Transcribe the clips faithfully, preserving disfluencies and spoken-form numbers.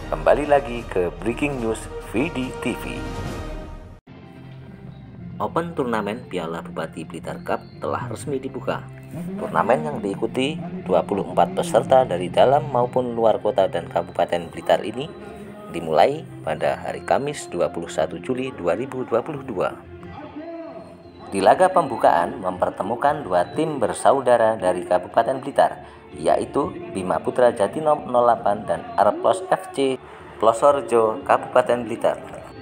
Kembali lagi ke Breaking News V D T V. Open Turnamen Piala Bupati Blitar Cup telah resmi dibuka. Turnamen yang diikuti dua puluh empat peserta dari dalam maupun luar kota dan Kabupaten Blitar ini dimulai pada hari Kamis dua puluh satu Juli dua ribu dua puluh dua. Di laga pembukaan mempertemukan dua tim bersaudara dari Kabupaten Blitar, yaitu Bima Putra Jatinom nol delapan dan Arplos F C Plosorjo Kabupaten Blitar.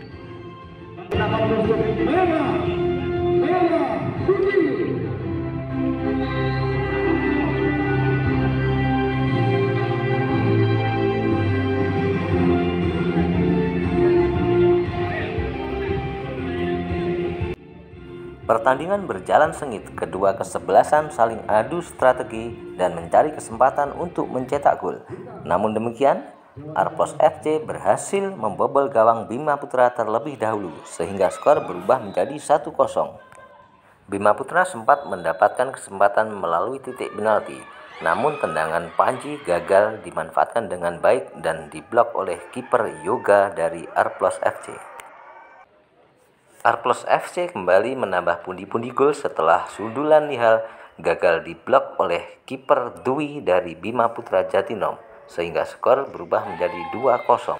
Pertandingan berjalan sengit, kedua kesebelasan saling adu strategi dan mencari kesempatan untuk mencetak gol. Namun demikian, Arplos F C berhasil membobol gawang Bima Putra terlebih dahulu sehingga skor berubah menjadi satu kosong. Bima Putra sempat mendapatkan kesempatan melalui titik penalti, namun tendangan Panji gagal dimanfaatkan dengan baik dan diblok oleh kiper Yoga dari Arplos F C. Arplos F C kembali menambah pundi-pundi gol setelah sundulan Nihal gagal diblok oleh kiper Dwi dari Bima Putra Jatinom sehingga skor berubah menjadi dua kosong.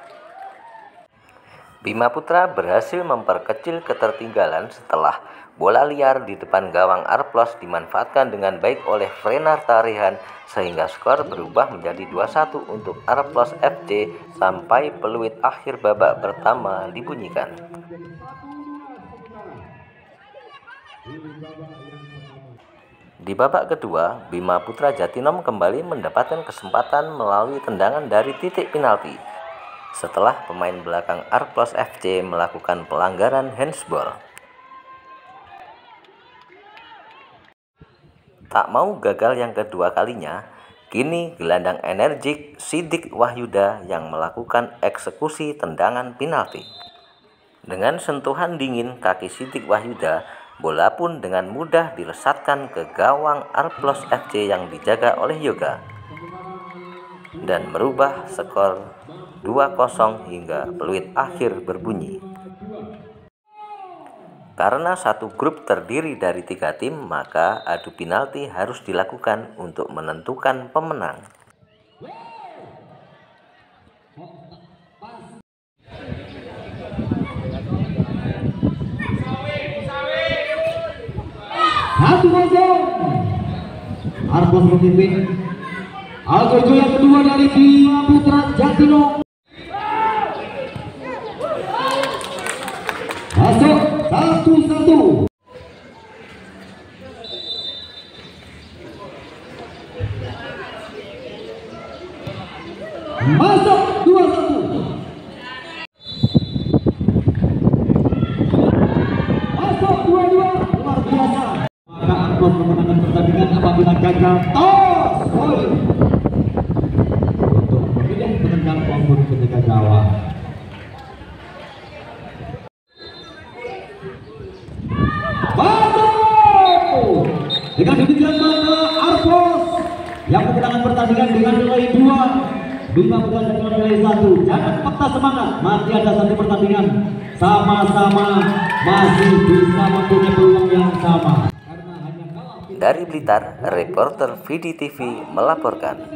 Bima Putra berhasil memperkecil ketertinggalan setelah bola liar di depan gawang Arplos dimanfaatkan dengan baik oleh Frenarta Rehan sehingga skor berubah menjadi dua satu untuk Arplos F C sampai peluit akhir babak pertama dibunyikan. Di babak kedua, Bima Putra Jatinom kembali mendapatkan kesempatan melalui tendangan dari titik penalti setelah pemain belakang Arplos F C melakukan pelanggaran handsball. Tak mau gagal yang kedua kalinya, kini gelandang energik Sidik Wahyuda yang melakukan eksekusi tendangan penalti. Dengan sentuhan dingin kaki Sidik Wahyuda, bola pun dengan mudah dilesatkan ke gawang Arplos F C yang dijaga oleh Yoga dan merubah skor dua kosong hingga peluit akhir berbunyi. Karena satu grup terdiri dari tiga tim, maka adu penalti harus dilakukan untuk menentukan pemenang. Satu kosong. Arplos memimpin. Algo yang kedua dari Bima Putra Jatinom. Masuk satu satu. Masuk dua satu. Masuk dua dua. Luar biasa. Maka Arplos memenangkan pertandingan apabila gagal tos poin untuk memilih penendang maupun penjaga gawang. Masuk dengan demikian maka Arplos yang memenangkan pertandingan dengan nilai dua, Bima Putra dengan nilai satu. Jangan patah semangat, masih ada satu pertandingan, sama-sama masih bisa mempunyai peluang yang sama. Dari Blitar, reporter V D T V melaporkan.